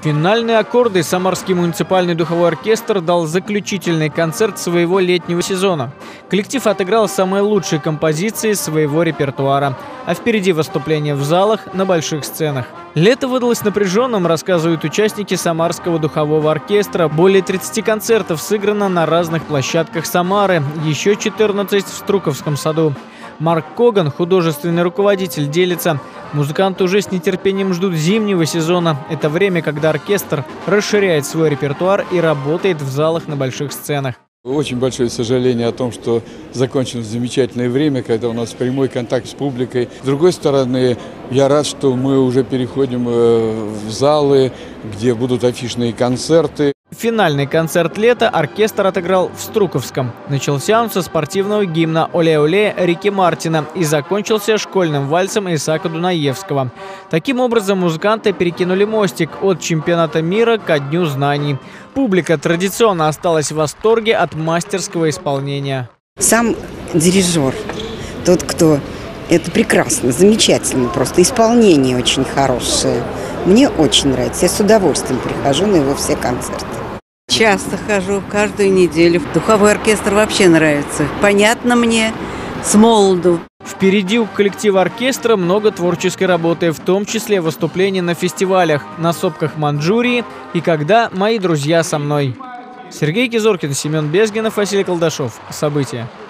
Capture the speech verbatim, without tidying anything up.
Финальные аккорды Самарский муниципальный духовой оркестр дал заключительный концерт своего летнего сезона. Коллектив отыграл самые лучшие композиции своего репертуара. А впереди выступления в залах, на больших сценах. Лето выдалось напряженным, рассказывают участники Самарского духового оркестра. Более тридцати концертов сыграно на разных площадках Самары, еще четырнадцать в Струковском саду. Марк Коган, художественный руководитель, делится: музыканты уже с нетерпением ждут зимнего сезона. Это время, когда оркестр расширяет свой репертуар и работает в залах на больших сценах. Очень большое сожаление о том, что закончилось замечательное время, когда у нас прямой контакт с публикой. С другой стороны, я рад, что мы уже переходим в залы, где будут афишные концерты. Финальный концерт лета оркестр отыграл в Струковском. Начался он со спортивного гимна «Оле-оле» Рики Мартина и закончился школьным вальсом Исаака Дунаевского. Таким образом, музыканты перекинули мостик от чемпионата мира ко Дню знаний. Публика традиционно осталась в восторге от мастерского исполнения. Сам дирижер, тот, кто... Это прекрасно, замечательно просто. Исполнение очень хорошее. Мне очень нравится. Я с удовольствием прихожу на его все концерты. Часто хожу, каждую неделю. Духовой оркестр вообще нравится. Понятно мне, с молоду. Впереди у коллектива оркестра много творческой работы, в том числе выступления на фестивалях, на сопках Манчжурии и «Когда мои друзья со мной». Сергей Кизоркин, Семен Безгинов, Василий Колдашов. События.